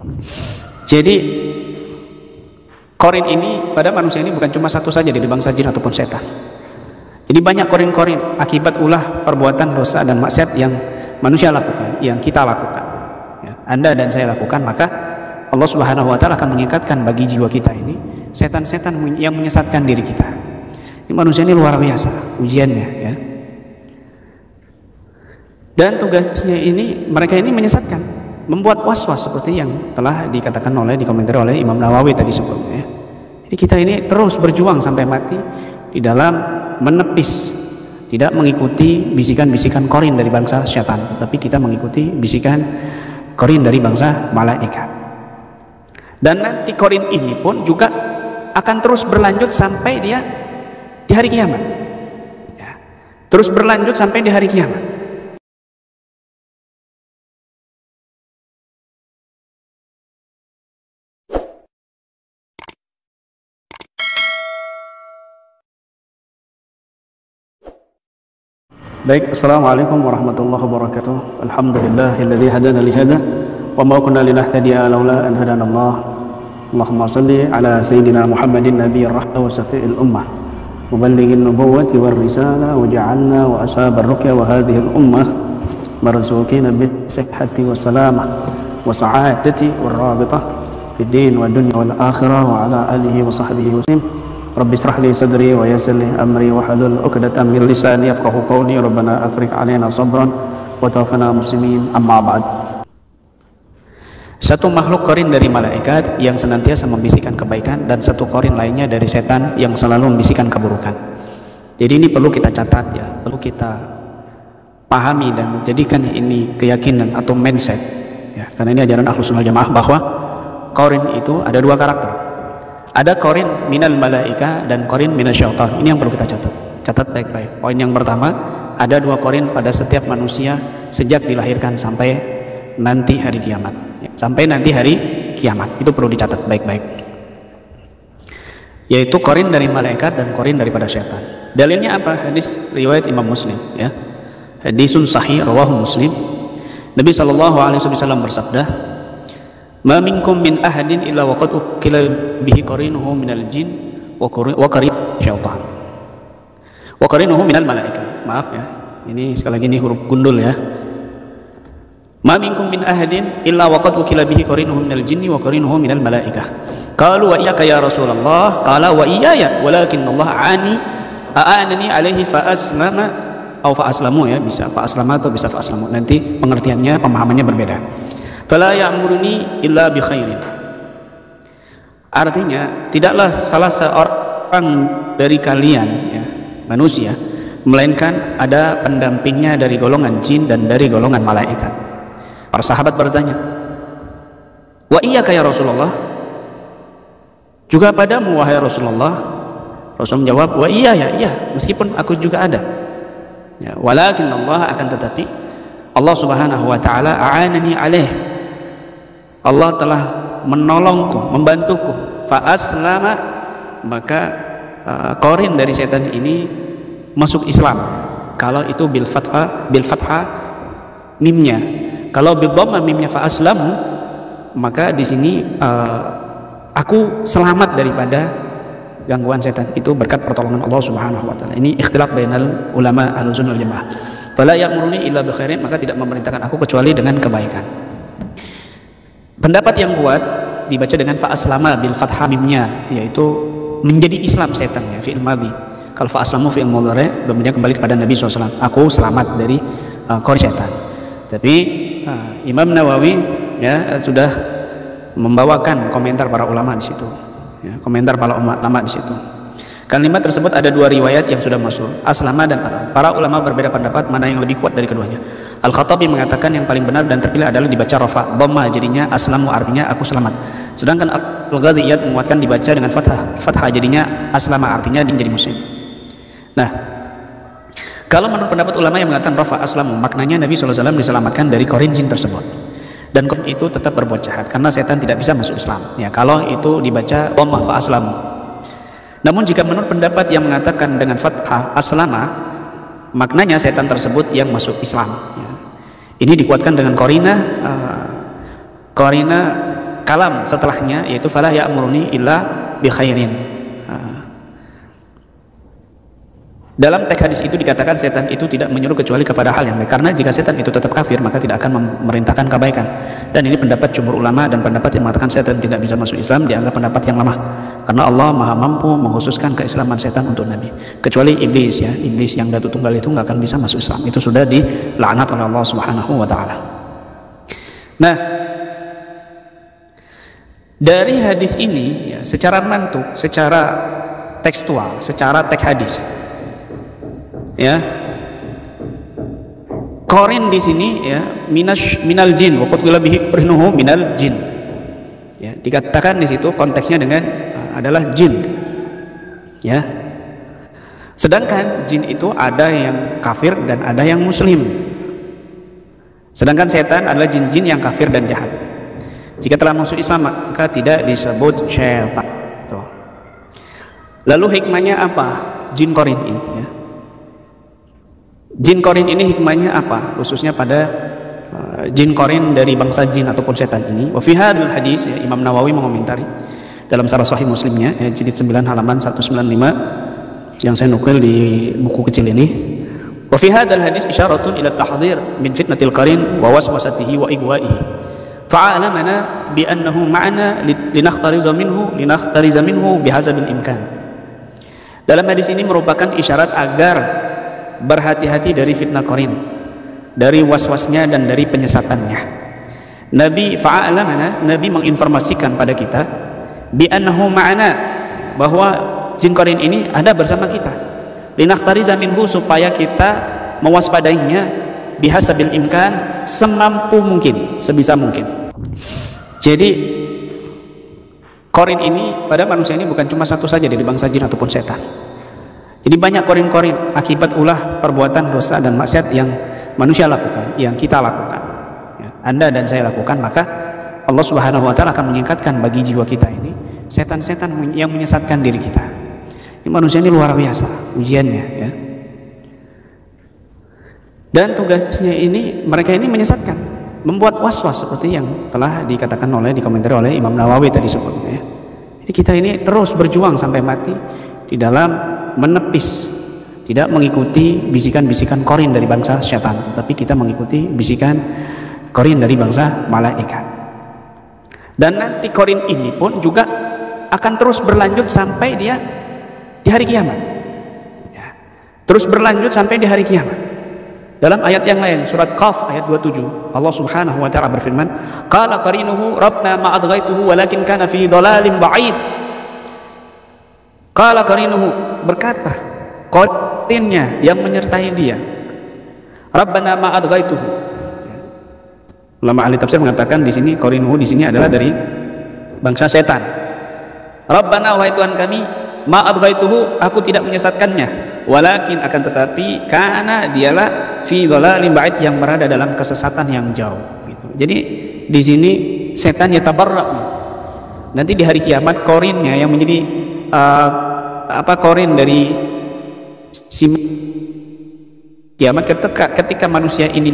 Jadi korin ini pada manusia ini bukan cuma satu saja dari bangsa jin ataupun setan. Jadi banyak korin-korin akibat ulah perbuatan dosa dan maksiat yang manusia lakukan, yang kita lakukan, ya, Anda dan saya lakukan, maka Allah Subhanahu wa Ta'ala akan mengikatkan bagi jiwa kita ini setan-setan yang menyesatkan diri kita. Ini manusia ini luar biasa ujiannya, ya. Dan tugasnya ini, mereka ini menyesatkan, membuat was-was seperti yang telah dikatakan dikomentari oleh Imam Nawawi tadi sebelumnya, ya. Jadi kita ini terus berjuang sampai mati di dalam menepis, tidak mengikuti bisikan-bisikan korin dari bangsa syaitan, tetapi kita mengikuti bisikan korin dari bangsa malaikat. Dan nanti korin ini pun juga akan terus berlanjut sampai dia di hari kiamat, ya. Terus berlanjut sampai di hari kiamat. Baik, assalamualaikum warahmatullahi wabarakatuh. Alhamdulillahilladzi hadana li hada wa ma kunna linahtadiya laula an hadana Allah. Allahumma salli ala sayyidina Muhammadin nabiyyir rahmah wa syafi'il ummah muballighin nubuwwati war risalah wa ja'alna wa ashabar ruqya wa hadhihi al ummah marzuqina bis sihhati wa salamah wa sa'adati war rabitah fid din wa dunya wal akhirah wa ala alihi wa sahbihi wa sallam. Rabbi israh li sadri wa yassir li amri wa hlul 'uqdatam min lisani yafqahu qawli. Rabbana afriq 'alaina sabran wa tawaffana muslimin. Amma ba'd. Satu makhluk korin dari malaikat yang senantiasa membisikkan kebaikan, dan satu korin lainnya dari setan yang selalu membisikkan keburukan. Jadi ini perlu kita catat, ya, perlu kita pahami dan menjadikan ini keyakinan atau mindset, ya, karena ini ajaran Ahlus Sunnah Jamaah bahwa korin itu ada dua karakter. Ada korin minal malaika dan korin minal syaitan. Ini yang perlu kita catat baik-baik. Poin yang pertama, ada dua korin pada setiap manusia sejak dilahirkan sampai nanti hari kiamat, ya, sampai nanti hari kiamat. Itu perlu dicatat baik-baik, yaitu korin dari malaikat dan korin daripada syaitan. Dalilnya apa? Hadis riwayat Imam Muslim, ya. Hadisun sahih rawahu Muslim. Nabi SAW bersabda, "Ma minkum min ahadin illa waqad ukila bihi qarinuhu minal jin wa qarin syaitan wa qarinuhu minal malaika." Maaf, ya, ini sekali lagi ini huruf gundul, ya. Ma minkum min ahadin illa waqad ukila bihi qarinuhu minal jinni wa qarinuhu minal malaika. Qalu wa iyyaka ya Rasulullah? Qala wa iyaya, walakin Allah a'anani alaihi fa aslama atau fa aslamu, ya, bisa fa aslama atau bisa fa aslamu. Nanti pengertiannya, pemahamannya berbeda. Fala ya'muruni illa bi khairin. Artinya, tidaklah salah seorang dari kalian, ya, manusia, melainkan ada pendampingnya dari golongan jin dan dari golongan malaikat. Para sahabat bertanya, "Wa iyyaka ya Rasulullah?" Juga padamu wahai Rasulullah? Rasul menjawab, "Wa iya, ya, iya, meskipun aku juga ada." Ya, walakin Allah, akan tetapi Allah Subhanahu wa Ta'ala a'anani alaih, Allah telah menolongku, membantuku. Fa aslama, maka korin dari setan ini masuk Islam. Kalau itu bil fathah mimnya. Kalau bil dhamma mimnya fa aslamu, maka di sini aku selamat daripada gangguan setan itu berkat pertolongan Allah Subhanahu wa Ta'ala. Ini ikhtilaf bainal ulama Ahlus Sunnah wal Jamaah. Fala ya'muruni illa bi khairin, maka tidak memerintahkan aku kecuali dengan kebaikan. Pendapat yang kuat dibaca dengan fa aslama bil fathah mimnya, yaitu menjadi Islam setannya, fi'il madhi. Kalau fa aslamu fi'il mudhari, kemudian kembali kepada Nabi SAW, aku selamat dari korin setan. Tapi Imam Nawawi, ya, sudah membawakan komentar para ulama di situ, ya, komentar para ulama di situ. Kalimat tersebut ada dua riwayat yang sudah masuk, aslama dan alam. Para ulama berbeda pendapat mana yang lebih kuat dari keduanya. Al-Khattabi mengatakan yang paling benar dan terpilih adalah dibaca rafa, dhamma, jadinya aslamu, artinya aku selamat. Sedangkan Al-Ghaziyat menguatkan dibaca dengan fathah, jadinya aslama, artinya dia menjadi muslim. Nah, kalau menurut pendapat ulama yang mengatakan rafa aslamu, maknanya Nabi SAW diselamatkan dari korin jin tersebut, dan korin itu tetap berbuat jahat karena setan tidak bisa masuk Islam, ya, kalau itu dibaca dhamma fa aslamu. Namun jika menurut pendapat yang mengatakan dengan fathah aslama, maknanya setan tersebut yang masuk Islam, ya. Ini dikuatkan dengan korina kalam setelahnya, yaitu fala ya'muruni illa bi khairin. Dalam teks hadis itu dikatakan setan itu tidak menyuruh kecuali kepada hal yang baik, karena jika setan itu tetap kafir maka tidak akan memerintahkan kebaikan. Dan ini pendapat jumhur ulama, dan pendapat yang mengatakan setan tidak bisa masuk Islam dianggap pendapat yang lemah, karena Allah maha mampu mengkhususkan keislaman setan untuk Nabi, kecuali iblis ya, iblis yang Datu Tunggal itu nggak akan bisa masuk Islam, itu sudah dilaknat oleh Allah Subhanahu wa taala. Nah, dari hadis ini ya, secara mantuk, secara tekstual, secara teks hadis ya, qarin di sini ya minal jin, wa qad qila bihi qarinuhu minal jin. Ya, dikatakan di situ konteksnya dengan adalah jin. Ya. Sedangkan jin itu ada yang kafir dan ada yang muslim. Sedangkan setan adalah jin-jin yang kafir dan jahat. Jika telah masuk Islam maka tidak disebut syaitan. Lalu hikmahnya apa jin qarin ini ya? Jin qarin ini hikmahnya apa, khususnya pada jin qarin dari bangsa jin ataupun setan ini? Wa fi hadzal hadis ya, Imam Nawawi mengomentari dalam Syarah Sahih Muslimnya ya, jilid 9 halaman 195 yang saya nukil di buku kecil ini. Wa fi hadzal hadis isyaratun ila tahdhir min fitnatil qarin wa waswasatihi wa igwa'ihi. Fa'alamana bi annahu ma'ana linakhtariza minhu bihasabil imkan. Dalam hadis ini merupakan isyarat agar berhati-hati dari fitnah qarin, dari waswasnya dan dari penyesatannya. Nabi fa'alamana, Nabi menginformasikan pada kita bi annahu ma'ana, bahwa jin qarin ini ada bersama kita, linakhtariza minhu, supaya kita mewaspadainya bihasabil imkan, semampu mungkin, sebisa mungkin. Jadi qarin ini pada manusia ini bukan cuma satu saja dari bangsa jin ataupun setan. Jadi banyak qarin-qarin akibat ulah perbuatan dosa dan maksiat yang manusia lakukan, yang kita lakukan ya, Anda dan saya lakukan, maka Allah Subhanahu wa taala akan menyingkatkan bagi jiwa kita ini setan-setan yang menyesatkan diri kita. Ini manusia ini luar biasa ujiannya ya. Dan tugasnya ini, mereka ini menyesatkan, membuat was-was seperti yang telah dikatakan dikomentari oleh Imam Nawawi tadi sebelumnya ya. Jadi kita ini terus berjuang sampai mati di dalam menepis, tidak mengikuti bisikan-bisikan qarin dari bangsa syaitan, tetapi kita mengikuti bisikan qarin dari bangsa malaikat. Dan nanti qarin ini pun juga akan terus berlanjut sampai dia di hari kiamat ya. Terus berlanjut sampai di hari kiamat. Dalam ayat yang lain, surat Qaf ayat 27, Allah Subhanahu wa taala berfirman, qala qarinuhu rabbana ma adghaituhu walakin kana fi dhalalin ba'id. Qala qarinuhu, berkata qarinnya yang menyertai dia, rabbana ma adghaituhu. Ulama ahli tafsir mengatakan di sini qarinuhu di sini adalah dari bangsa setan. Rabbana, wahai Tuhan kami, ma adghaituhu, aku tidak menyesatkannya, walakin akan tetapi kana dialah fi dhalalin ba'id, yang berada dalam kesesatan yang jauh gitu. Jadi di sini setan yatabarra. Nanti di hari kiamat qarinnya yang menjadi qarin dari si kiamat, ketika manusia ini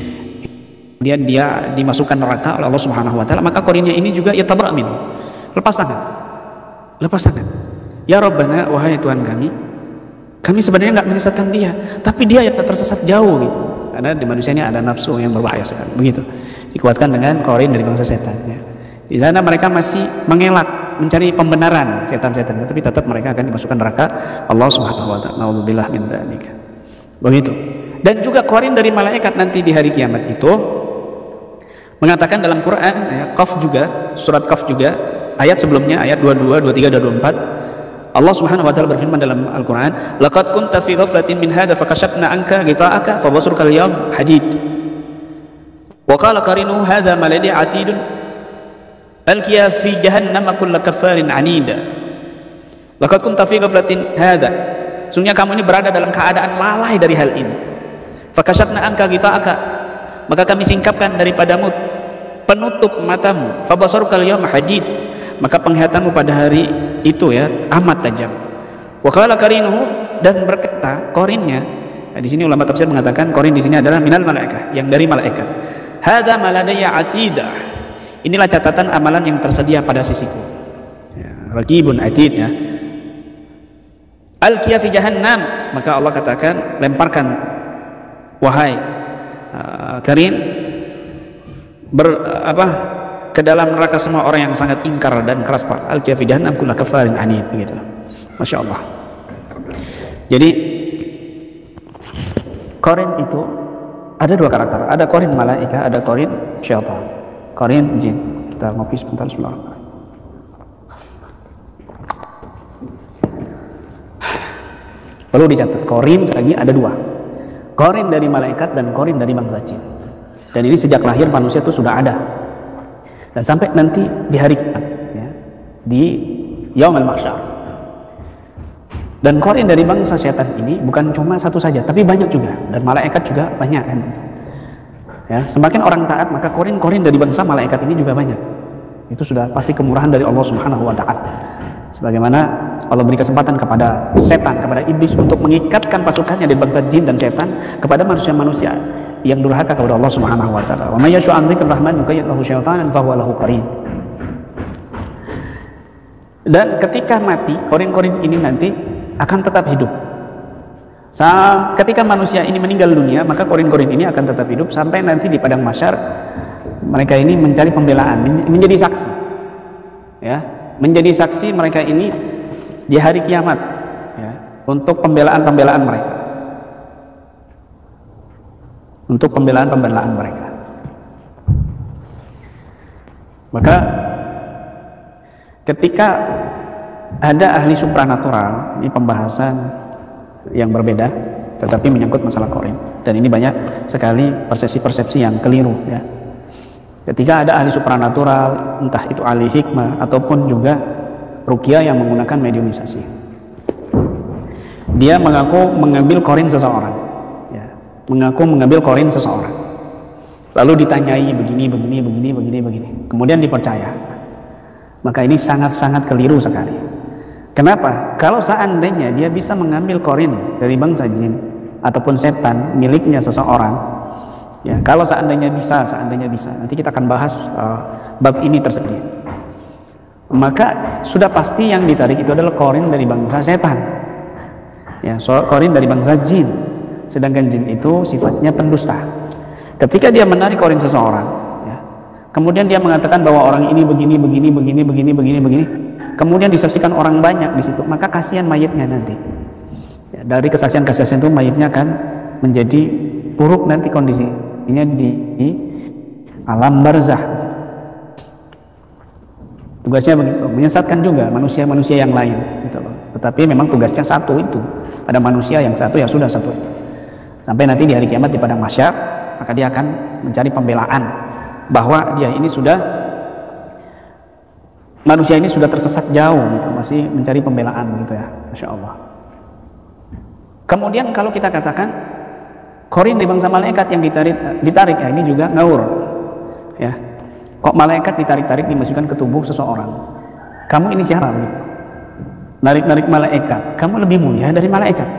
dia dimasukkan neraka oleh Allah Subhanahu wa taala, maka qarinnya ini juga yatabarra minhu, lepas tangan. Ya Rabbana, wahai Tuhan kami sebenarnya nggak menyesatkan dia, tapi dia yang tersesat jauh gitu. Karena di manusia ini ada nafsu yang berbahaya sekali, begitu. Dikuatkan dengan qarin dari bangsa setan ya. Di sana mereka masih mengelak, mencari pembenaran setan-setan, tapi tetap mereka akan dimasukkan neraka Allah Subhanahu wa taala. Nauzubillah min dzalik. Begitu. Dan juga qarin dari malaikat nanti di hari kiamat itu mengatakan dalam Quran ya, Qaf juga, surat Qaf juga, ayat sebelumnya ayat 22, 23 dan 24, Allah Subhanahu wa taala berfirman dalam Al-Qur'an, laqad kunta fi ghaflatin min hadza fakashafna anka ghita'aka fabasruka al-yawm hadid. Wa qala qarinu hadza ma ladai 'atidun alqiya fi jahannam kull kaffarin 'anida. Laqad kunta fi ghaflatin hadza, sungguhnya kamu ini berada dalam keadaan lalai dari hal ini. Fakashafna anka ghita'aka, maka kami singkapkan daripadamu penutup matamu. Fabasruka al-yawm hadid, maka penglihatanmu pada hari itu ya amat tajam. Wa qala qarinuhu, dan berkata qarinnya, nah, di sini ulama tafsir mengatakan qarin di sini adalah minal malaikah, yang dari malaikat. Hadza ma ladayya atida, Inilah catatan amalan yang tersedia pada sisiku. Ya, raqibun atid ya. Alqiya fi jahannam, maka Allah katakan, lemparkan wahai Karin ke dalam neraka semua orang yang sangat ingkar dan keras. Alqiya fi jahannam kulla kafarin anid, begitu. Masya Allah. Jadi Qarin itu ada dua karakter, ada Qarin malaika, ada Qarin syaitan, Qarin jin. Kita ngopi sebentar, bismillahirrahmanirrahim. Perlu dicatat, Qarin lagi ada dua, Qarin dari malaikat dan Qarin dari bangsa jin. Dan ini sejak lahir manusia itu sudah ada, dan sampai nanti di hari kiamat ya, di yaumul mahsyar. Dan Qarin dari bangsa setan ini bukan cuma satu saja, tapi banyak juga, dan malaikat juga banyak kan. Ya, semakin orang taat, maka Qarin dari bangsa malaikat ini juga banyak. Itu sudah pasti kemurahan dari Allah Subhanahu wa taala. Sebagaimana Allah beri kesempatan kepada setan, kepada iblis untuk mengikatkan pasukannya dari bangsa jin dan setan kepada manusia-manusia yang durhaka kepada Allah Subhanahu wa taala. Wa may yashu an dzikrir rahman yuqayyid lahu syaitanan fa huwa lahu qarin. Dan ketika mati, Qarin ini nanti akan tetap hidup. Ketika manusia ini meninggal dunia, maka Qarin ini akan tetap hidup sampai nanti di padang mahsyar mereka ini mencari pembelaan, menjadi saksi. Ya, menjadi saksi mereka ini di hari kiamat ya, untuk pembelaan mereka. Untuk pembelaan mereka. Maka ketika ada ahli supranatural, ini pembahasan yang berbeda tetapi menyangkut masalah Qarin, dan ini banyak sekali persepsi yang keliru ya. Ketika ada ahli supranatural, entah itu ahli hikmah ataupun juga ruqyah yang menggunakan mediumisasi, dia mengaku mengambil Qarin seseorang ya, mengambil Qarin seseorang, lalu ditanyai begini, kemudian dipercaya. Maka ini sangat-sangat keliru sekali. Kenapa? Kalau seandainya dia bisa mengambil Qarin dari bangsa jin ataupun setan miliknya seseorang, ya, kalau seandainya bisa, nanti kita akan bahas bab ini tersendiri. Maka sudah pasti yang ditarik itu adalah Qarin dari bangsa setan, ya, Qarin dari bangsa jin. Sedangkan jin itu sifatnya pendusta. Ketika dia menarik Qarin seseorang, ya, kemudian dia mengatakan bahwa orang ini begini, kemudian disaksikan orang banyak di situ, maka kasihan mayitnya nanti. Ya, dari kesaksian itu mayitnya akan menjadi buruk nanti kondisinya di alam barzah. Tugasnya begitu, menyesatkan juga manusia-manusia yang lain gitu loh. Tetapi memang tugasnya satu itu, pada manusia yang satu ya sudah satu itu. Sampai nanti di hari kiamat di padang mahsyar, maka dia akan mencari pembelaan bahwa dia ini manusia ini sudah tersesat jauh gitu, masih mencari pembelaan begitu ya. Masya Allah. Kemudian kalau kita katakan Qarin di bangsa malaikat yang ditarik ya, ini juga ngawur ya. Kok malaikat ditarik dimasukkan ke tubuh seseorang? Kamu ini siapa? Narik malaikat, kamu lebih mulia dari malaikat.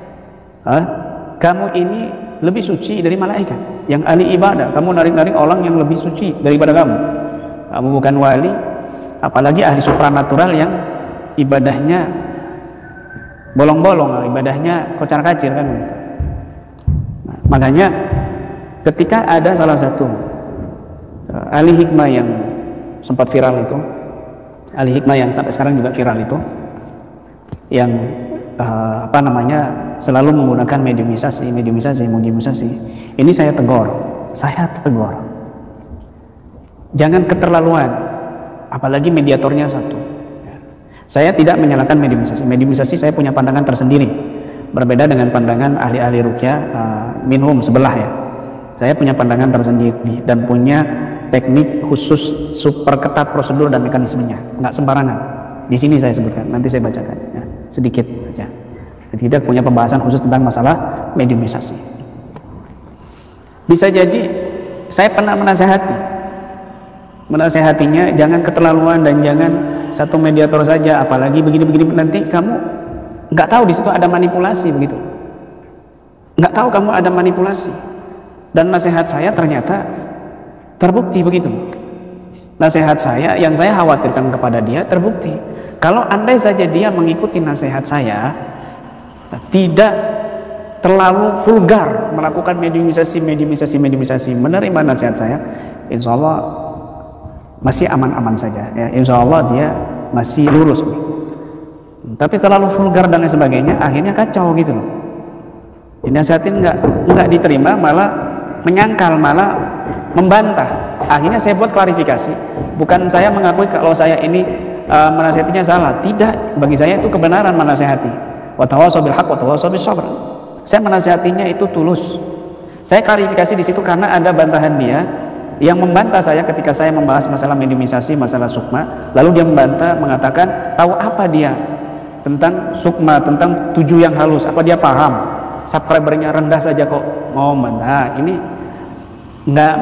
Kamu ini lebih suci dari malaikat yang ahli ibadah. Kamu narik orang yang lebih suci daripada kamu. Kamu bukan wali, apalagi ahli supranatural yang ibadahnya bolong-bolong, ibadahnya kocar-kacir kan gitu. Nah, makanya ketika ada salah satu ahli hikmah yang sempat viral itu, ahli hikmah yang sampai sekarang juga viral itu, yang selalu menggunakan mediumisasi, ini saya tegur, jangan keterlaluan, apalagi mediatornya satu. Saya tidak menyalahkan mediumisasi saya punya pandangan tersendiri, berbeda dengan pandangan ahli-ahli ruqyah minhum sebelah ya. Saya punya pandangan tersendiri dan punya teknik khusus, super ketat prosedur dan mekanismenya, nggak sembarangan. Di sini saya sebutkan, nanti saya bacakan ya, sedikit saja. Jadi kita punya pembahasan khusus tentang masalah mediumisasi. Bisa jadi saya pernah menasehatinya jangan keterlaluan dan jangan satu mediator saja, apalagi begini nanti kamu nggak tahu di situ ada manipulasi begitu, nggak tahu kamu ada manipulasi. Dan nasihat saya ternyata terbukti begitu. nasihat saya, yang saya khawatirkan kepada dia terbukti. Kalau andai saja dia mengikuti nasihat saya, tidak terlalu vulgar melakukan mediumisasi, menerima nasihat saya, insya Allah masih aman-aman saja, ya. Insya Allah dia masih lurus. Tapi terlalu vulgar dan lain sebagainya, akhirnya kacau gitu loh. Dinasihatin nggak diterima, malah menyangkal, malah membantah. Akhirnya saya buat klarifikasi. Bukan saya mengakui kalau saya ini menasihatinya salah. Tidak, bagi saya itu kebenaran menasihati. Wa tawassaw bil haqq wa tawassaw bis sabr. Saya menasihatinya itu tulus. Saya klarifikasi di situ karena ada bantahan dia yang membantah saya ketika saya membahas masalah mediumisasi, masalah sukma. Lalu dia membantah, mengatakan tahu apa dia tentang sukma, tentang 7 yang halus, apa dia paham? Subscribernya rendah saja kok mau membantah. Ini nggak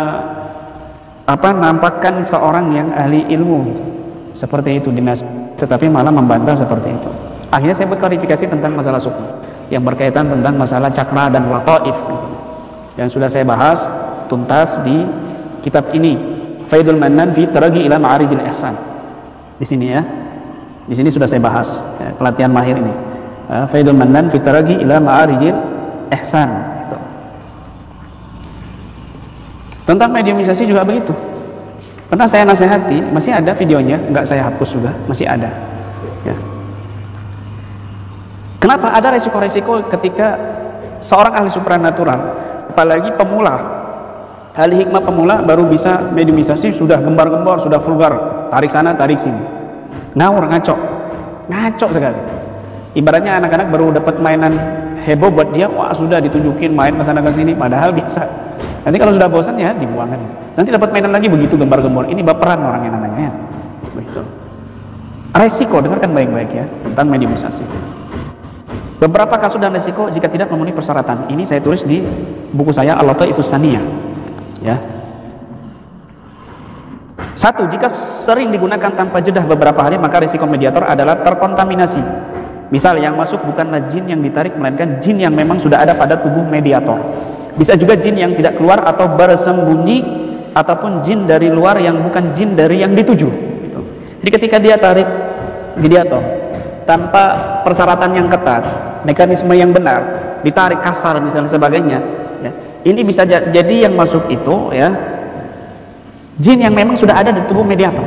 nampakkan seorang yang ahli ilmu gitu. Seperti itu dinas, tetapi malah membantah seperti itu. Akhirnya saya buat klarifikasi tentang masalah sukma yang berkaitan tentang masalah cakra dan lataif gitu, yang sudah saya bahas tuntas di kitab ini, Faidul Mannan fi Taraghi ila Ma'arijil Ihsan. Di sini ya, di sini sudah saya bahas ya, pelatihan mahir ini, Faidul Mannan fi Taraghi ila Ma'arijil Ihsan gitu. Tentang mediumisasi juga begitu. Pernah saya nasihati, masih ada videonya, nggak saya hapus juga, masih ada ya. Kenapa? Ada resiko-resiko ketika seorang ahli supranatural, apalagi pemula, ahli hikmah pemula baru bisa mediumisasi, sudah gembar-gembor, sudah vulgar, tarik sana, tarik sini, ngawur, ngaco sekali. Ibaratnya anak-anak baru dapat mainan heboh buat dia, wah sudah ditunjukin main ke sana ke sini, padahal biasa. Nanti kalau sudah bosan ya dibuangkan. Nanti dapat mainan lagi begitu gembar-gembor. Ini baperan orangnya namanya. Begitu. Resiko, dengarkan baik-baik ya tentang mediumisasi. Beberapa kasus dan resiko jika tidak memenuhi persyaratan. Ini saya tulis di buku saya Al-Lataifus Tsaniyah. Ya. 1. Jika sering digunakan tanpa jeda beberapa hari, maka risiko mediator adalah terkontaminasi. Misal yang masuk bukanlah jin yang ditarik, melainkan jin yang memang sudah ada pada tubuh mediator. Bisa juga jin yang tidak keluar atau bersembunyi, ataupun jin dari luar yang bukan jin dari yang dituju. Gitu. Jadi ketika dia tarik mediator tanpa persyaratan yang ketat, mekanisme yang benar, ditarik kasar misalnya sebagainya, ya, ini bisa jadi yang masuk itu ya jin yang memang sudah ada di tubuh mediator,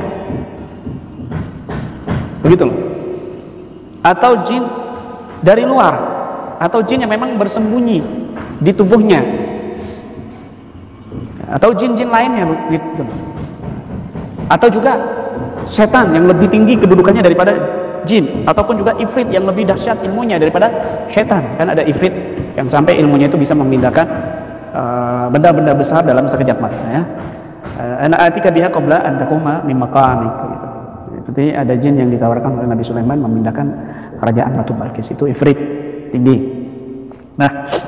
begitu loh. Atau jin dari luar, atau jin yang memang bersembunyi di tubuhnya, atau jin-jin lainnya begitu. Atau juga setan yang lebih tinggi kedudukannya daripada jin, ataupun juga ifrit yang lebih dahsyat ilmunya daripada setan. Kan ada ifrit yang sampai ilmunya itu bisa memindahkan benda-benda besar dalam sekejap mata ya. Ana atika biha qabla an taquma min maqamik gitu. Seperti ada jin yang ditawarkan oleh Nabi Sulaiman memindahkan kerajaan Batu Balkis, itu ifrit tinggi. Nah,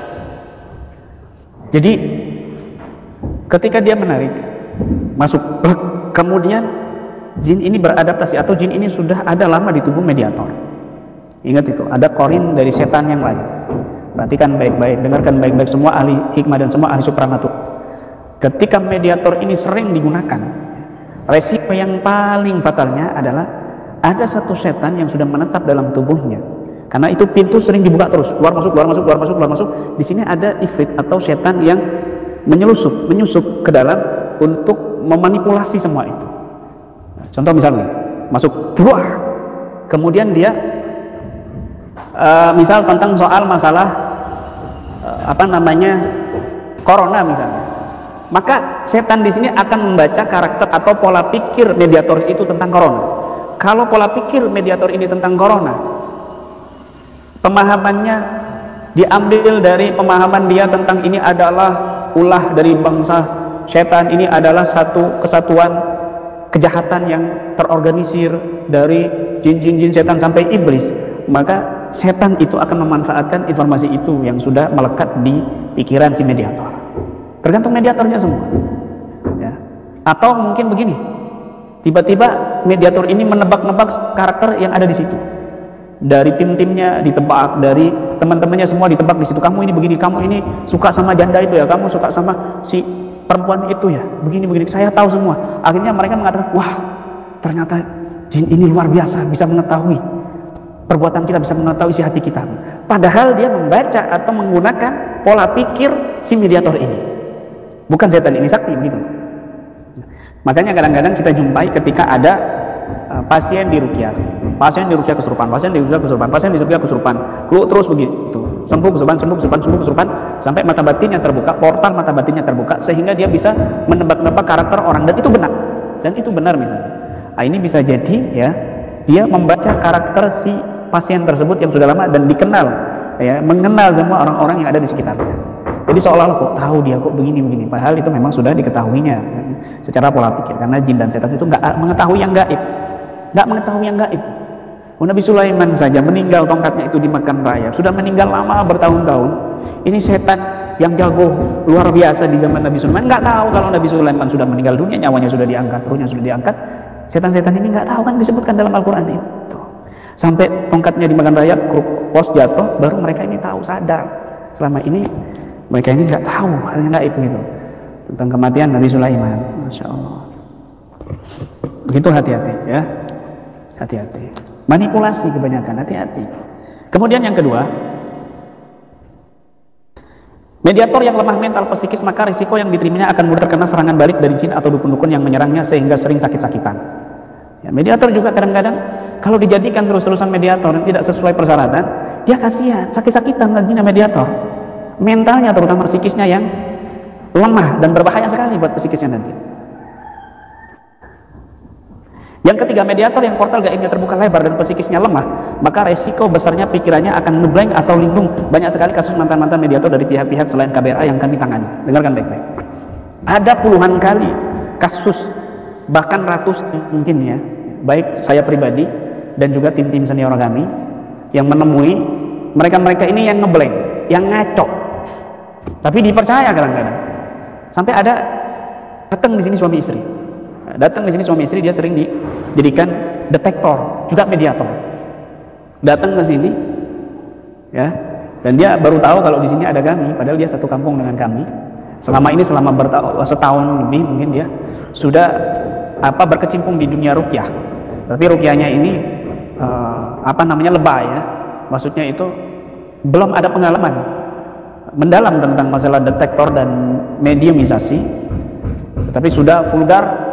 jadi ketika dia menarik masuk, kemudian jin ini beradaptasi atau jin ini sudah ada lama di tubuh mediator. Ingat itu, ada korin dari setan yang lain. Perhatikan baik-baik, dengarkan baik-baik semua ahli hikmah dan semua ahli supranatural. Ketika mediator ini sering digunakan, resiko yang paling fatalnya adalah ada satu setan yang sudah menetap dalam tubuhnya. Karena itu pintu sering dibuka terus, keluar masuk, keluar masuk, keluar masuk, keluar masuk. Di sini ada ifrit atau setan yang menyusup ke dalam untuk memanipulasi semua itu. Contoh misalnya masuk buah, kemudian dia misal tentang soal masalah corona misalnya, maka setan di sini akan membaca karakter atau pola pikir mediator itu tentang corona. Kalau pola pikir mediator ini tentang corona, pemahamannya diambil dari pemahaman dia tentang ini adalah ulah dari bangsa setan, ini adalah satu kesatuan kejahatan yang terorganisir dari jin-jin setan sampai iblis, maka setan itu akan memanfaatkan informasi itu yang sudah melekat di pikiran si mediator. Tergantung mediatornya semua ya. Atau mungkin begini, tiba-tiba mediator ini menebak-nebak karakter yang ada di situ, dari tim-timnya ditebak, dari teman-temannya semua ditebak di situ. Kamu ini begini, kamu ini suka sama janda itu ya, kamu suka sama si perempuan itu ya begini-begini, saya tahu semua. Akhirnya mereka mengatakan, wah ternyata jin ini luar biasa, bisa mengetahui perbuatan kita, bisa mengetahui isi hati kita. Padahal dia membaca atau menggunakan pola pikir si mediator ini, bukan setan ini sakti begitu. Makanya kadang-kadang kita jumpai ketika ada pasien di ruqyah kesurupan, pasien di ruqyah kesurupan, terus begitu, sembuh kesurupan, sampai mata batinnya terbuka, portal mata batinnya terbuka, sehingga dia bisa menebak-nebak karakter orang, dan itu benar misalnya. Nah, ini bisa jadi ya, dia membaca karakter si pasien tersebut yang sudah lama dan dikenal, ya, mengenal semua orang-orang yang ada di sekitarnya. Jadi seolah-olah kok tahu dia kok begini-begini, padahal itu memang sudah diketahuinya secara pola pikir, karena jin dan setan itu nggak mengetahui yang gaib, Nabi Sulaiman saja meninggal, tongkatnya itu dimakan rayap, sudah meninggal lama bertahun-tahun. Ini setan yang jago luar biasa di zaman Nabi Sulaiman nggak tahu kalau Nabi Sulaiman sudah meninggal dunia, nyawanya sudah diangkat, ruhnya sudah diangkat. Setan-setan ini nggak tahu, kan disebutkan dalam Al-Quran itu. Sampai tongkatnya dimakan rayap, pos jatuh, baru mereka ini tahu, sadar. Selama ini mereka ini nggak tahu hal yang gaib gitu tentang kematian Nabi Sulaiman. Masya Allah. Begitu, hati-hati ya, hati-hati. Manipulasi kebanyakan, hati-hati. Kemudian yang kedua, mediator yang lemah mental psikis, maka risiko yang diterimanya akan mudah terkena serangan balik dari jin atau dukun-dukun yang menyerangnya sehingga sering sakit-sakitan. Ya, mediator juga kadang-kadang kalau dijadikan terus-terusan mediator yang tidak sesuai persyaratan, dia kasihan, sakit-sakitan nantinya mediator. Mentalnya terutama psikisnya yang lemah dan berbahaya sekali buat psikisnya nanti. Yang ketiga, mediator yang portal gaibnya terbuka lebar dan psikisnya lemah, maka resiko besarnya pikirannya akan ngeblank atau lindung. Banyak sekali kasus mantan-mantan mediator dari pihak-pihak selain KBRA yang kami tangani. Dengarkan baik-baik. Ada puluhan kali kasus, bahkan ratusan mungkin ya, baik saya pribadi dan juga tim-tim senior kami yang menemui mereka-mereka ini yang ngeblank, yang ngaco, tapi dipercaya kadang-kadang. Sampai ada datang di sini suami istri. Datang di sini suami istri, dia sering dijadikan detektor, juga mediator. Datang ke sini, ya, dan dia baru tahu kalau di sini ada kami, padahal dia satu kampung dengan kami. Selama ini, selama setahun lebih mungkin dia sudah berkecimpung di dunia ruqyah. Tapi ruqyahnya ini lebay ya. Maksudnya itu belum ada pengalaman mendalam tentang masalah detektor dan mediumisasi, tapi sudah vulgar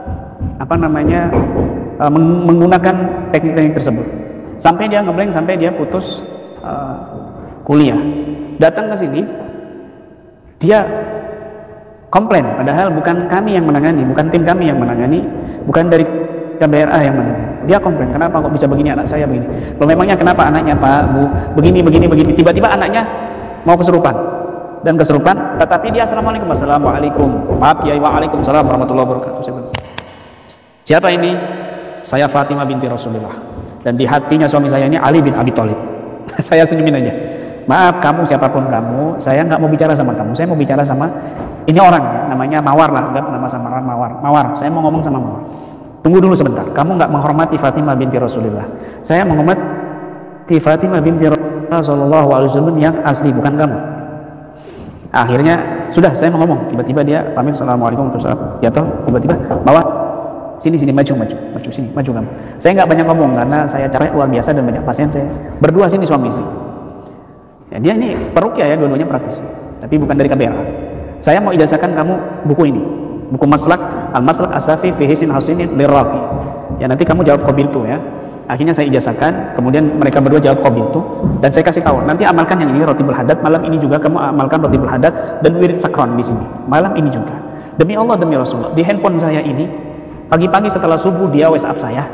menggunakan teknik-teknik tersebut, sampai dia ngeblank, sampai dia putus kuliah. Datang ke sini, dia komplain, padahal bukan kami yang menangani, bukan tim kami yang menangani, bukan dari KBRA yang menangani. Dia komplain, kenapa kok bisa begini anak saya begini? Loh, memangnya kenapa anaknya Pak, Bu, begini. Tiba-tiba anaknya mau kesurupan, tetapi dia assalamualaikum, maaf Kiai, waalaikumsalam warahmatullahi wabarakatuh. Siapa ini? Saya Fatimah binti Rasulullah, dan di hatinya suami saya ini Ali bin Abi Thalib. Saya senyumin aja, maaf kamu siapapun kamu, saya nggak mau bicara sama kamu, saya mau bicara sama ini orang ya, namanya Mawar lah, anggap nama samaran Mawar, saya mau ngomong sama Mawar. Tunggu dulu sebentar, kamu nggak menghormati Fatimah binti Rasulullah. Saya menghormati Fatimah binti Rasulullah Shallallahu Alaihi Wasallam yang asli, bukan kamu. Akhirnya sudah saya mau ngomong, tiba-tiba dia pamit, assalamualaikum warahmatullahi wabarakatuh, jatuh, tiba-tiba Mawar, sini maju kamu. Saya nggak banyak ngomong karena saya capek luar biasa dan banyak pasien saya berdua sini suami istri. Ya, dia ini peruqyah ya, dua-duanya praktisi, tapi bukan dari KBRA. Saya mau ijazahkan kamu buku ini, buku Al-Maslak As-Safi fi Hisn Hasinin Lirraqi. Ya, nanti kamu jawab qabiltu ya. Akhirnya saya ijazahkan, kemudian mereka berdua jawab qabiltu, dan saya kasih tahu, nanti amalkan yang ini Rotibul Hadad, malam ini juga kamu amalkan Rotibul Hadad dan wirid sakron di sini malam ini juga. Demi Allah, demi Rasulullah, di handphone saya ini pagi-pagi setelah subuh dia WhatsApp saya.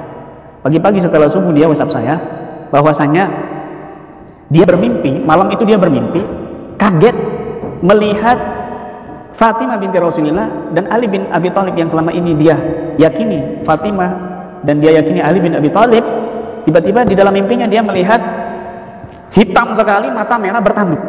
Bahwasanya dia bermimpi, malam itu dia bermimpi kaget melihat Fatimah binti Rasulullah dan Ali bin Abi Thalib yang selama ini dia yakini Fatimah dan dia yakini Ali bin Abi Thalib. Tiba-tiba di dalam mimpinya dia melihat hitam sekali, mata merah bertanduk.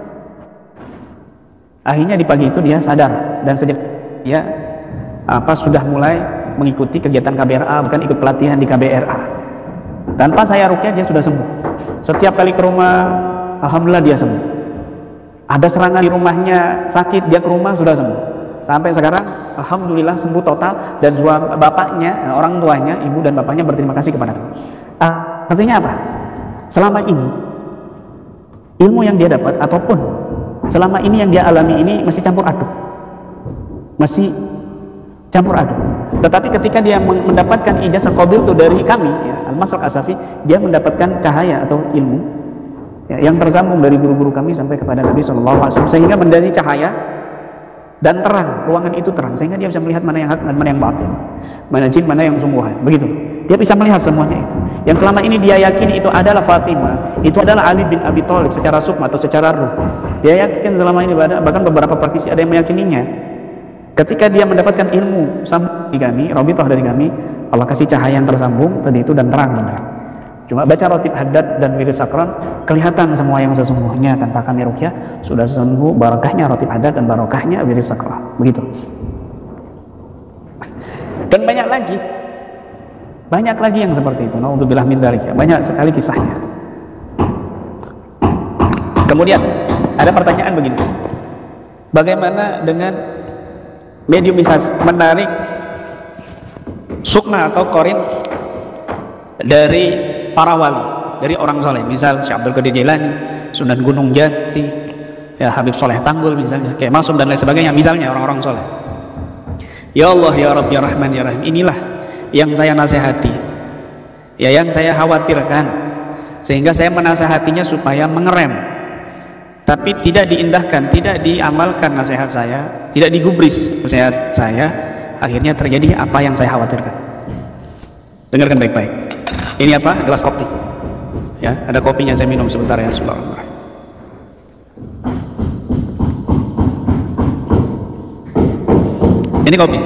Akhirnya di pagi itu dia sadar, dan sejak dia sudah mulai mengikuti kegiatan KBRA, bukan ikut pelatihan di KBRA. Tanpa saya ruqyah dia sudah sembuh. Setiap kali ke rumah, alhamdulillah dia sembuh. Ada serangan di rumahnya sakit, dia ke rumah sudah sembuh. Sampai sekarang alhamdulillah sembuh total, dan bapaknya, orang tuanya, ibu dan bapaknya berterima kasih kepada aku. Artinya apa? Selama ini ilmu yang dia dapat ataupun selama ini yang dia alami ini masih campur aduk. Masih campur aduk. Tetapi ketika dia mendapatkan ijazah qabil itu dari kami, ya, Al-Masraq As-Safi, dia mendapatkan cahaya atau ilmu, ya, yang tersambung dari guru-guru kami sampai kepada Nabi SAW, sehingga menjadi cahaya dan terang, ruangan itu terang, sehingga dia bisa melihat mana yang hak dan mana yang batil, mana jin, mana yang sungguhan, begitu. Dia bisa melihat semuanya itu. Yang selama ini dia yakini itu adalah Fatimah, itu adalah Ali bin Abi Thalib secara sukma atau secara ruh. Dia yakin selama ini, bahkan beberapa praktisi ada yang meyakininya. Ketika dia mendapatkan ilmu sambung dari kami, Rabithah dari kami, Allah kasih cahaya yang tersambung tadi itu dan terang benar. Cuma baca Rotib Haddad dan Wirid Sakran, kelihatan semua yang sesungguhnya. Tanpa kami ruqyah sudah sembuh barakahnya Rotib Haddad dan barakahnya Wirid Sakran, begitu. Dan banyak lagi yang seperti itu. Naudzubillah min dzalik, ya. Banyak sekali kisahnya. Kemudian ada pertanyaan begini, bagaimana dengan medium bisa menarik sukma atau korin dari para wali, dari orang soleh, misal Syekh Abdul Qadir Jailani, Sunan Gunung Jati, ya Habib Soleh Tanggul misalnya, kayak Masum dan lain sebagainya, misalnya orang-orang soleh. Ya Allah, ya Rabb, ya Rahman, ya Rahim, inilah yang saya nasihati, ya, yang saya khawatirkan, sehingga saya menasihatinya supaya mengerem, tapi tidak diindahkan, tidak diamalkan nasihat saya, tidak digubris nasihat saya, akhirnya terjadi apa yang saya khawatirkan. Dengarkan baik-baik. Ini apa? Gelas kopi. Ya, ada kopinya, saya minum sebentar ya. Subhanallah. Ini kopi.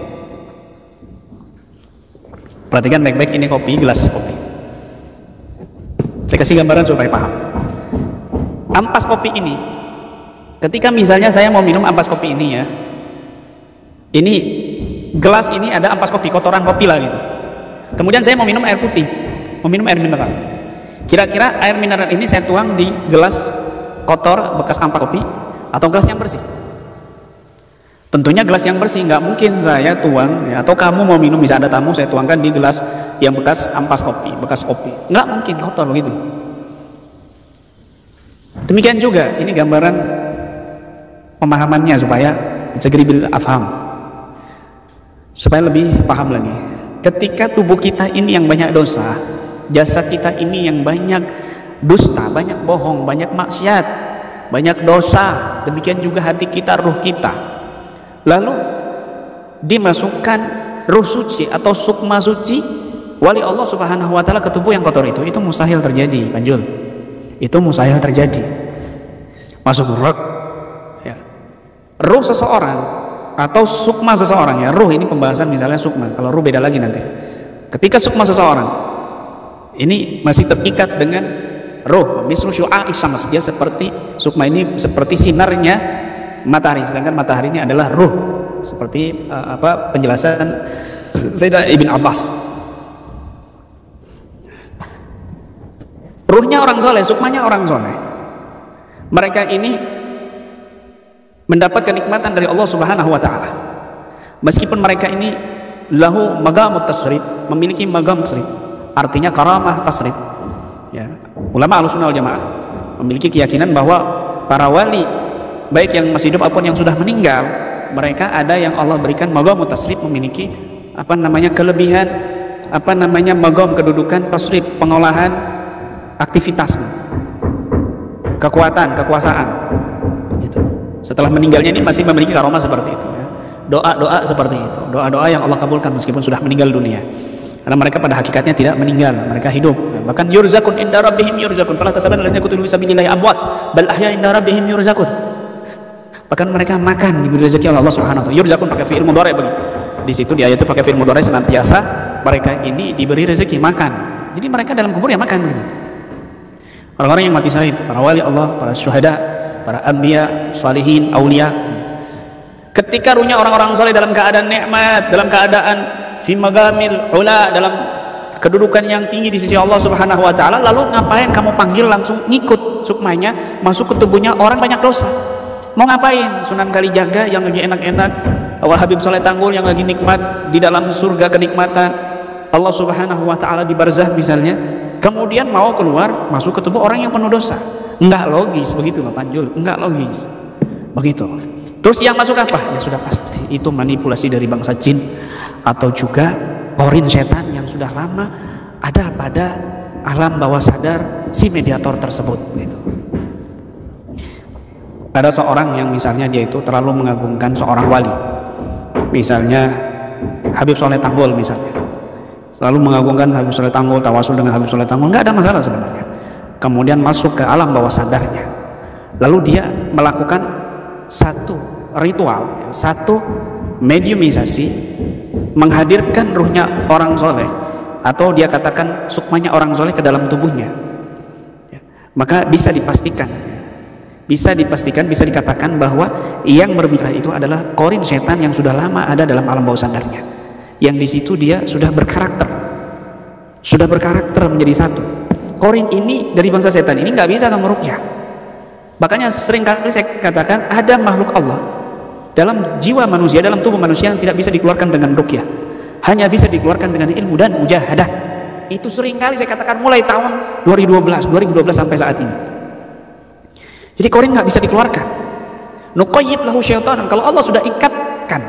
Perhatikan baik-baik, ini kopi, gelas kopi. Saya kasih gambaran supaya paham. Ampas kopi ini, ketika misalnya saya mau minum ampas kopi ini, ya, ini gelas ini ada ampas kopi, kotoran kopi lah gitu. Kemudian saya mau minum air putih, mau minum air mineral. Kira-kira air mineral ini saya tuang di gelas kotor bekas ampas kopi atau gelas yang bersih? Tentunya gelas yang bersih, nggak mungkin saya tuang, ya, atau kamu mau minum, bisa ada tamu, saya tuangkan di gelas yang bekas ampas kopi, bekas kopi. Nggak mungkin, kotor begitu. Demikian juga, ini gambaran pemahamannya supaya disegeri bil afham, supaya lebih paham lagi. Ketika tubuh kita ini yang banyak dosa, jasad kita ini yang banyak dusta, banyak bohong, banyak maksiat, banyak dosa, demikian juga hati kita, ruh kita. Lalu dimasukkan ruh suci atau sukma suci wali Allah Subhanahu wa taala ke tubuh yang kotor itu mustahil terjadi, Panjul. Itu mustahil terjadi. Masuk ruh, ya. Ruh seseorang atau sukma seseorang, ya, ruh ini pembahasan misalnya sukma, kalau ruh beda lagi nanti. Ketika sukma seseorang ini masih terikat dengan ruh, mislu syu'a'i syams, dia seperti sukma ini seperti sinarnya matahari, sedangkan matahari ini adalah ruh, seperti penjelasan Sayyidah Ibn Abbas. Ruhnya orang soleh, sukmanya orang soleh, mereka ini mendapat kenikmatan dari Allah Subhanahu wa taala. Meskipun mereka ini lahu magamut tasrif, memiliki magam tasrif, artinya karamah tasrif. Ya, ulama Ahlussunnah wal Jamaah memiliki keyakinan bahwa para wali, baik yang masih hidup ataupun yang sudah meninggal, mereka ada yang Allah berikan magamut tasrif, memiliki kelebihan, magam, kedudukan, tasrif, pengolahan aktivitas, kekuatan, kekuasaan gitu. Setelah meninggalnya ini masih memiliki karomah seperti itu, ya. Doa-doa seperti itu, doa-doa yang Allah kabulkan meskipun sudah meninggal dunia, karena mereka pada hakikatnya tidak meninggal, mereka hidup. Bahkan yurzakun inda rabbihim yurzakun fala tasabanna alladziina qutilu fi sabilillahi amwat bal ahya inda rabbihim yurzakun. Bahkan mereka makan, diberi rezeki oleh Allah Subhanahu wa taala. Yurzakun pakai fi'il mudhari begitu. Di situ di ayat itu pakai fi'il mudhari, senantiasa mereka ini diberi rezeki makan. Jadi mereka dalam kubur ya makan gitu. Orang-orang yang mati syahid, para wali Allah, para syuhada, para anbiya, salihin, aulia. Ketika ruhnya orang-orang saleh dalam keadaan nikmat, dalam keadaan fi magamil ula, dalam kedudukan yang tinggi di sisi Allah Subhanahu wa taala, lalu ngapain kamu panggil langsung ngikut sukmanya masuk ke tubuhnya orang banyak dosa? Mau ngapain? Sunan Kalijaga yang lagi enak-enak, Wal Habib Soleh Tanggul yang lagi nikmat di dalam surga kenikmatan Allah Subhanahu wa taala di barzah misalnya, kemudian mau keluar masuk ke tubuh orang yang penuh dosa. Enggak logis begitu Pak Panjul, enggak logis. Begitu. Terus yang masuk apa? Ya sudah pasti itu manipulasi dari bangsa jin atau juga korin setan yang sudah lama ada pada alam bawah sadar si mediator tersebut gitu. Ada seorang yang misalnya dia itu terlalu mengagungkan seorang wali, misalnya Habib Soleh Tanggul misalnya, selalu mengagungkan Habib Soleh Tanggul, tawasul dengan Habib Soleh Tanggul, nggak ada masalah sebenarnya. Kemudian masuk ke alam bawah sadarnya, lalu dia melakukan satu ritual, satu mediumisasi, menghadirkan ruhnya orang soleh, atau dia katakan sukmanya orang soleh ke dalam tubuhnya, maka bisa dipastikan, bisa dikatakan bahwa yang berbicara itu adalah korin setan yang sudah lama ada dalam alam bawah sadarnya, yang di situ dia sudah berkarakter menjadi satu. Korin ini dari bangsa setan ini nggak bisa kamu rukyah. Makanya sering kali saya katakan ada makhluk Allah dalam jiwa manusia, dalam tubuh manusia yang tidak bisa dikeluarkan dengan rukyah, hanya bisa dikeluarkan dengan ilmu dan mujahadah. Itu sering kali saya katakan mulai tahun 2012 sampai saat ini. Jadi korin nggak bisa dikeluarkan. Nuqayyid lahu syaitanan. Kalau Allah sudah ikatkan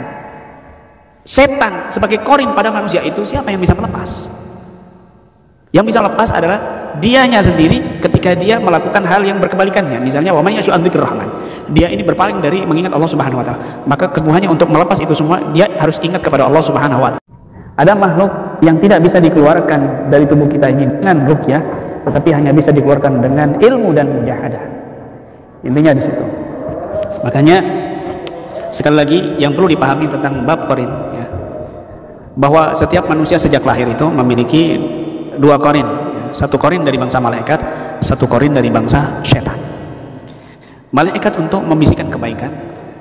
setan sebagai korin pada manusia itu, siapa yang bisa melepas? Yang bisa lepas adalah dianya sendiri ketika dia melakukan hal yang berkebalikannya. Misalnya wa may yashu an dzikrir-rahman, dia ini berpaling dari mengingat Allah Subhanahu wa taala, maka kesemuanya untuk melepas itu semua dia harus ingat kepada Allah Subhanahu wa taala. Ada makhluk yang tidak bisa dikeluarkan dari tubuh kita ini dengan ruqyah, tetapi hanya bisa dikeluarkan dengan ilmu dan mujahadah. Intinya di situ. Makanya sekali lagi yang perlu dipahami tentang bab korin ya, bahwa setiap manusia sejak lahir itu memiliki dua korin, ya. Satu korin dari bangsa malaikat, satu korin dari bangsa setan. Malaikat untuk membisikkan kebaikan,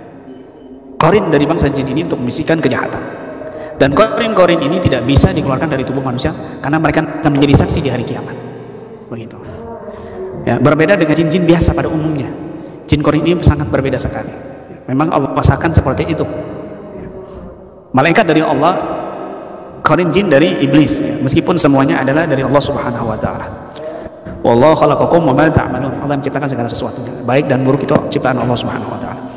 korin dari bangsa jin ini untuk membisikkan kejahatan. Dan korin-korin ini tidak bisa dikeluarkan dari tubuh manusia karena mereka akan menjadi saksi di hari kiamat. Begitu. Ya, berbeda dengan jin-jin biasa pada umumnya. Jin korin ini sangat berbeda sekali. Memang Allah pasakan seperti itu. Malaikat dari Allah, korin jin dari iblis, ya. Meskipun semuanya adalah dari Allah Subhanahu wa taala. Wallahu khalaqakum wa ma ta'malun. Allah menciptakan segala sesuatunya, baik dan buruk itu ciptaan Allah Subhanahu wa taala.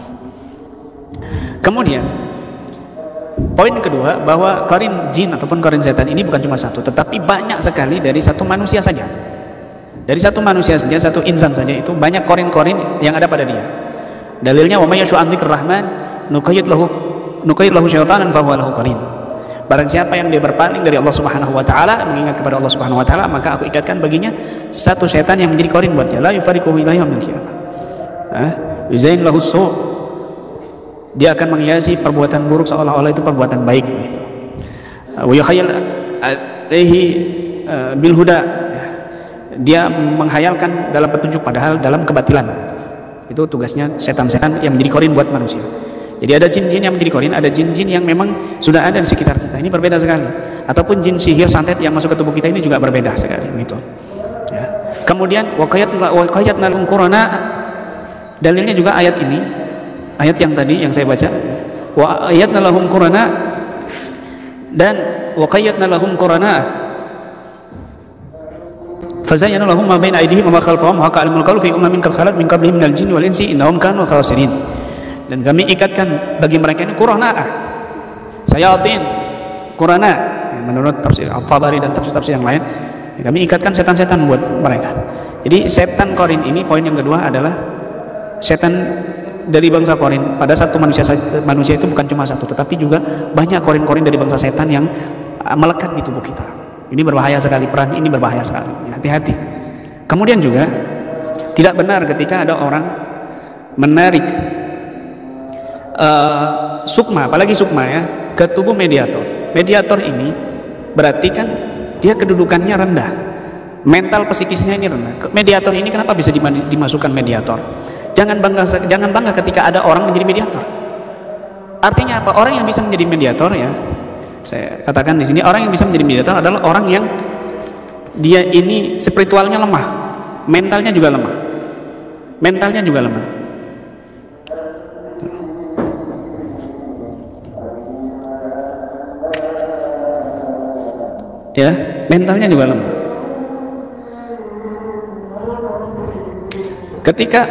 Kemudian poin kedua, bahwa korin jin ataupun korin setan ini bukan cuma satu, tetapi banyak sekali dari satu manusia saja. Dari satu manusia saja, satu insan saja itu banyak korin-korin yang ada pada dia. Dalilnya wa may yashu an dzikrir-rahman nuqayyid lahu syaitanan fa huwa lahu qarin. Barang siapa yang dia berpaling dari Allah Subhanahu wa taala, mengingat kepada Allah Subhanahu wa taala, maka aku ikatkan baginya satu setan yang menjadi korin buat dia. La yufariquhu ila yaumil qiyamah. Yuzain lahu su'. Dia akan menghiasi perbuatan buruk seolah-olah itu perbuatan baik gitu. Wa yukhayyal alaihi bil huda. Dia menghayalkan dalam petunjuk padahal dalam kebatilan. Itu tugasnya setan-setan yang menjadi korin buat manusia. Jadi ada jin-jin yang menjadi korin, ada jin-jin yang memang sudah ada di sekitar kita. Ini berbeda sekali. Ataupun jin sihir santet yang masuk ke tubuh kita ini juga berbeda sekali. Gitu. Ya. Kemudian waqayatna lahum qurana. Dalilnya juga ayat ini, ayat yang tadi yang saya baca. Waqayatna lahum qurana dan waqayatna lahum qurana. Fazayyana lahum ma baina aydihim wa ma khalfahum wa haqa al-mulku fi ummin qad khalat min qablihim minal jinni wal insi innahum kanu khasirin. Dan kami ikatkan bagi mereka ini qurana, sayatin, qurana, ya, menurut tafsir At-Tabari dan tafsir-tafsir yang lain, ya, kami ikatkan setan-setan buat mereka. Jadi setan korin ini, poin yang kedua adalah setan dari bangsa korin. Pada satu manusia itu bukan cuma satu, tetapi juga banyak korin-korin dari bangsa setan yang melekat di tubuh kita. Ini berbahaya sekali, peran ini berbahaya sekali. Hati-hati. Kemudian juga tidak benar ketika ada orang menarik sukma, apalagi sukma ya, ke tubuh mediator. Mediator ini berarti kan dia kedudukannya rendah, mental psikisnya ini rendah. Mediator ini kenapa bisa dimasukkan mediator? Jangan bangga ketika ada orang menjadi mediator. Artinya apa? Orang yang bisa menjadi mediator ya, saya katakan di sini, orang yang bisa menjadi mediator adalah orang yang dia ini spiritualnya lemah, mentalnya juga lemah. ya, mentalnya juga lemah. Ketika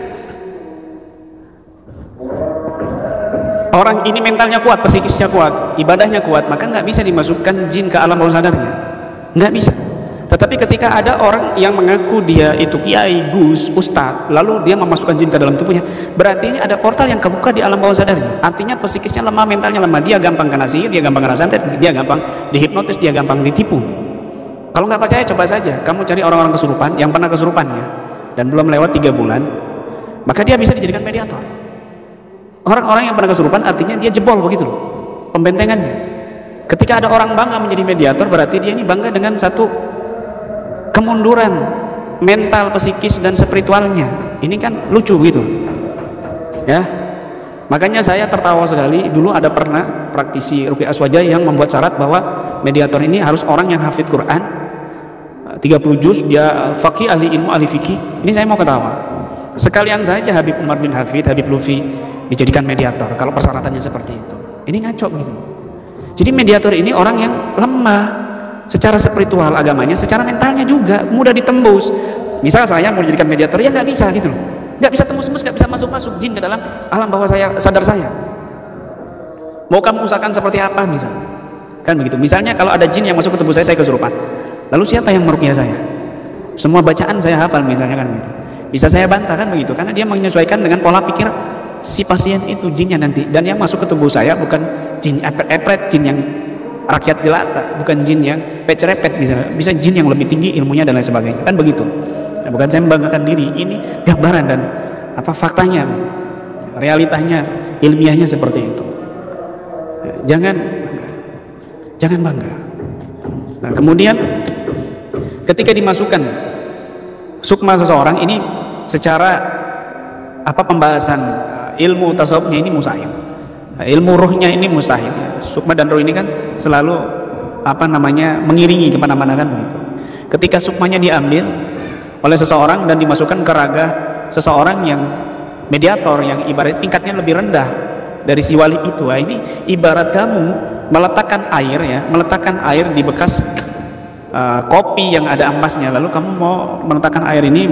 orang ini mentalnya kuat, psikisnya kuat, ibadahnya kuat, maka nggak bisa dimasukkan jin ke alam bawah sadarnya, nggak bisa. Tetapi ketika ada orang yang mengaku dia itu kiai, gus, ustadz, lalu dia memasukkan jin ke dalam tubuhnya, berarti ini ada portal yang kebuka di alam bawah sadarnya. Artinya psikisnya lemah, mentalnya lemah, dia gampang kena sihir, dia gampang kena santet, dia gampang dihipnotis, dia gampang ditipu. Kalau nggak percaya, coba saja kamu cari orang-orang kesurupan yang pernah kesurupannya dan belum lewat 3 bulan, maka dia bisa dijadikan mediator. Orang-orang yang pernah kesurupan artinya dia jebol begitu loh pembentengannya. Ketika ada orang bangga menjadi mediator, berarti dia ini bangga dengan satu kemunduran mental, psikis dan spiritualnya. Ini kan lucu gitu ya. Makanya saya tertawa sekali dulu ada pernah praktisi ruqyah aswajah yang membuat syarat bahwa mediator ini harus orang yang hafid Quran 30 juz, dia faqih, ahli ilmu, ahli fikih. Ini saya mau ketawa. Sekalian saja Habib Umar bin Hafid, Habib Lufi dijadikan mediator kalau persyaratannya seperti itu. Ini ngaco begitu. Jadi mediator ini orang yang lemah secara spiritual agamanya, secara mentalnya juga mudah ditembus. Misal saya mau dijadikan mediator, ya nggak bisa gitu loh, nggak bisa tembus-tembus, nggak bisa masuk jin ke dalam alam bawah sadar saya. Mau kamu usahakan seperti apa misalnya, kan begitu. Misalnya kalau ada jin yang masuk ke tubuh saya kesurupan, lalu siapa yang meruqyah saya? Semua bacaan saya hafal misalnya, kan begitu. Bisa saya bantah, kan begitu, karena dia menyesuaikan dengan pola pikir si pasien itu jinnya nanti. Dan yang masuk ke tubuh saya bukan jin epret, jin yang rakyat jelata, bukan jin yang pecerepet misalnya, bisa jin yang lebih tinggi ilmunya dan lain sebagainya, kan begitu. Nah, bukan saya membanggakan diri, ini gambaran dan faktanya, realitanya, ilmiahnya seperti itu. Jangan bangga. Nah, kemudian ketika dimasukkan sukma seseorang ini secara pembahasan ilmu tasawufnya ini mustahil. Nah, ilmu ruhnya ini mustahil. Sukma dan ruh ini kan selalu mengiringi kemana-mana, kan begitu. Ketika sukmanya diambil oleh seseorang dan dimasukkan ke raga seseorang yang mediator, yang ibarat tingkatnya lebih rendah dari si wali itu, ini ibarat kamu meletakkan air di bekas kopi yang ada ampasnya, lalu kamu mau meletakkan air ini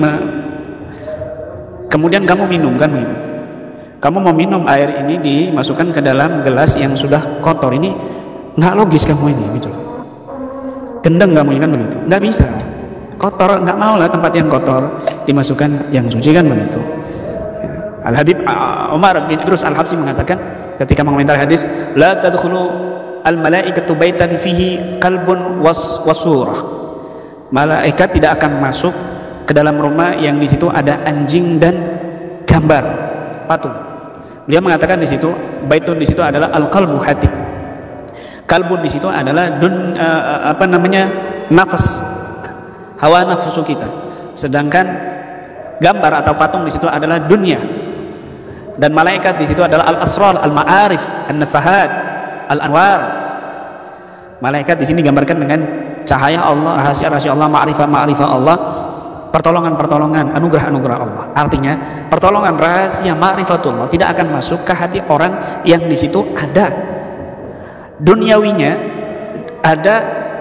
kemudian kamu minum, kan begitu. Kamu mau minum air ini dimasukkan ke dalam gelas yang sudah kotor, ini nggak logis kamu ini gitu. Gendeng kamu, kan begitu, nggak bisa, kotor, nggak mau lah tempat yang kotor dimasukkan yang suci, kan begitu. Al Habib Umar bin Idrus Al Habsyi mengatakan ketika mengomentari hadis, la tadkhulu al malaikatu baitan fihi qalbun wasurah. Malaikat tidak akan masuk ke dalam rumah yang di situ ada anjing dan gambar patung. Dia mengatakan di situ baitun di situ adalah al-qalbu, hati. Kalbun di situ adalah nafas, hawa nafsu kita. Sedangkan gambar atau patung di situ adalah dunia. Dan malaikat di situ adalah al-asrar, al-ma'arif, an-nafahat, al-anwar. Malaikat di sini digambarkan dengan cahaya Allah, rahasia-rahasia Allah, ma'rifah Allah, pertolongan-pertolongan, anugerah-anugerah Allah. Artinya pertolongan, rahasia, ma'rifatullah tidak akan masuk ke hati orang yang di situ ada duniawinya, ada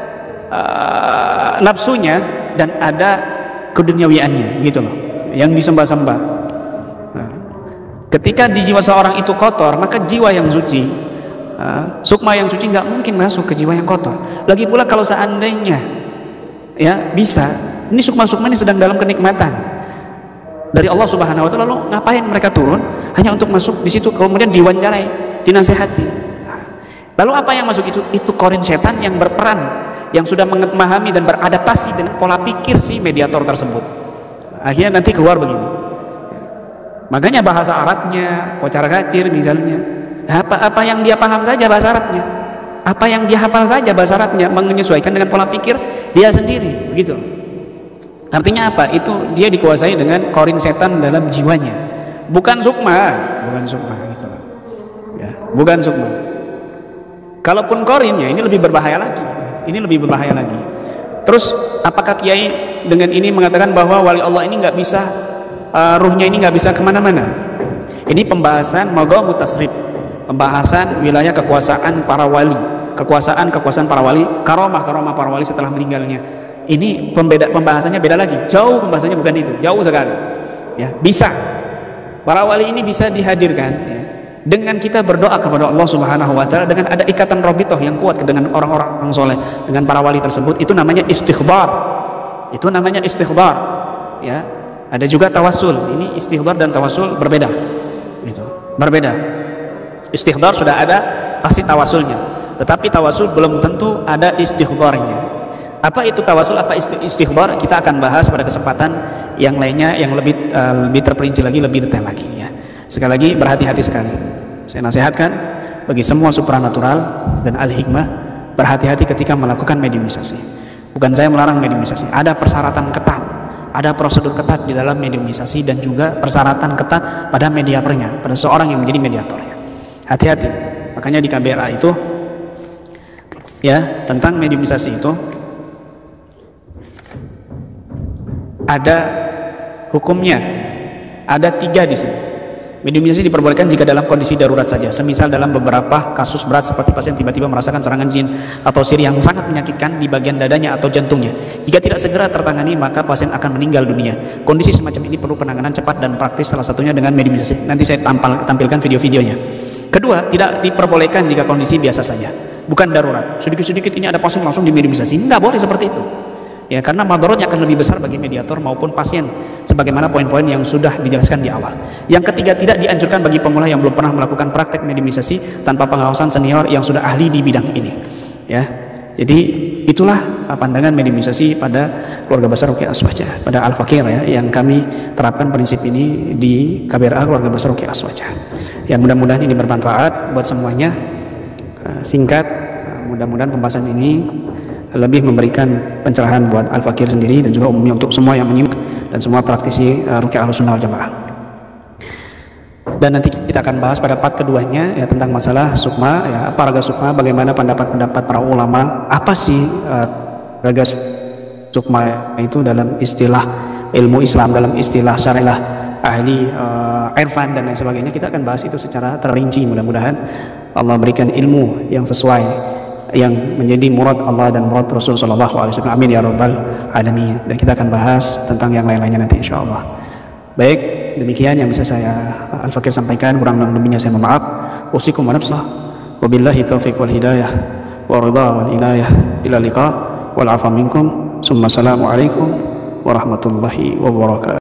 nafsunya, dan ada keduniawiannya, gitu loh, yang disembah-sembah. Nah, ketika di jiwa seorang itu kotor, maka jiwa yang suci, sukma yang suci nggak mungkin masuk ke jiwa yang kotor. Lagi pula kalau seandainya ya bisa, ini sukma-sukma ini sedang dalam kenikmatan dari Allah Subhanahu wa Ta'ala, lalu ngapain mereka turun hanya untuk masuk di situ, kemudian diwawancarai, dinasehati. Lalu apa yang masuk itu? Itu korin setan yang berperan, yang sudah memahami dan beradaptasi dengan pola pikir si mediator tersebut. Akhirnya nanti keluar begini. Makanya bahasa Arabnya kocar kacir misalnya, apa yang dia paham saja bahasa Arabnya, apa yang dia hafal saja bahasa Arabnya, menyesuaikan dengan pola pikir dia sendiri, begitu. Artinya apa? Itu dia dikuasai dengan korin setan dalam jiwanya, bukan sukma gitu loh. Ya, bukan sukma. Kalaupun korinnya, ini lebih berbahaya lagi. Terus apakah kiai dengan ini mengatakan bahwa wali Allah ini nggak bisa, ruhnya ini nggak bisa kemana-mana? Ini pembahasan maghamu tasrif, pembahasan wilayah kekuasaan para wali. kekuasaan para wali, karomah para wali setelah meninggalnya. Ini pembahasannya beda lagi, jauh pembahasannya bukan itu, jauh sekali. Ya, bisa para wali ini bisa dihadirkan ya, dengan kita berdoa kepada Allah Subhanahu wa taala, dengan ada ikatan rabithah yang kuat dengan orang-orang soleh, dengan para wali tersebut. Itu namanya istighdar. Itu namanya istighdar. Ya, ada juga tawasul. Ini istighdar dan tawasul berbeda. Itu berbeda. Istighdar sudah ada pasti tawasulnya, tetapi tawasul belum tentu ada istighdarnya. Apa itu tawasul, apa istighdar, kita akan bahas pada kesempatan yang lainnya yang lebih terperinci lagi, lebih detail lagi ya. Sekali lagi berhati-hati sekali. Saya nasihatkan bagi semua supranatural dan al-hikmah, berhati-hati ketika melakukan mediumisasi. Bukan saya melarang mediumisasi, ada persyaratan ketat, ada prosedur ketat di dalam mediumisasi, dan juga persyaratan ketat pada mediatornya, pada seorang yang menjadi mediatornya. Hati-hati. Makanya di KBRA itu ya, tentang mediumisasi itu ada hukumnya, ada 3 di sini. Mediumisasi diperbolehkan jika dalam kondisi darurat saja, semisal dalam beberapa kasus berat seperti pasien tiba-tiba merasakan serangan jin atau sihir yang sangat menyakitkan di bagian dadanya atau jantungnya. Jika tidak segera tertangani, maka pasien akan meninggal dunia. Kondisi semacam ini perlu penanganan cepat dan praktis, salah satunya dengan mediumisasi. Nanti saya tampilkan video-videonya. Kedua, tidak diperbolehkan jika kondisi biasa saja, bukan darurat. Sedikit-sedikit ini ada pasien langsung dimediumisasi, nggak boleh seperti itu. Ya, karena madorotnya akan lebih besar bagi mediator maupun pasien, sebagaimana poin-poin yang sudah dijelaskan di awal. Yang ketiga, tidak dianjurkan bagi pemula yang belum pernah melakukan praktek mediumisasi tanpa pengawasan senior yang sudah ahli di bidang ini. Ya, jadi itulah pandangan mediumisasi pada keluarga besar Ruqyah Aswajah, pada Al-Fakir ya, yang kami terapkan prinsip ini di KBRA keluarga besar Ruqyah Aswajah. Ya, mudah-mudahan ini bermanfaat buat semuanya. Singkat, mudah-mudahan pembahasan ini lebih memberikan pencerahan buat Al-Fakir sendiri dan juga umumnya untuk semua yang menyimak dan semua praktisi Ruqyah Ahlussunnah wal Jamaah. Dan nanti kita akan bahas pada part keduanya ya, tentang masalah sukma ya, apa raga sukma, bagaimana pendapat para ulama, apa sih raga sukma itu dalam istilah ilmu Islam, dalam istilah syariah ahli irfan dan lain sebagainya. Kita akan bahas itu secara terrinci. Mudah-mudahan Allah berikan ilmu yang sesuai, yang menjadi murad Allah dan murad Rasulullah SAW. Amin ya rabbal alamin. Dan kita akan bahas tentang yang lain-lainnya nanti insyaallah. Baik, demikian yang bisa saya Al-Fakir sampaikan, kurang lebihnya saya mohon maaf. Usikum wa nafsah. Wabillahi taufiq wal hidayah wa ridha wal inayah. Ila liqa wal afa minkum. Summa assalamu alaikum warahmatullahi wabarakatuh.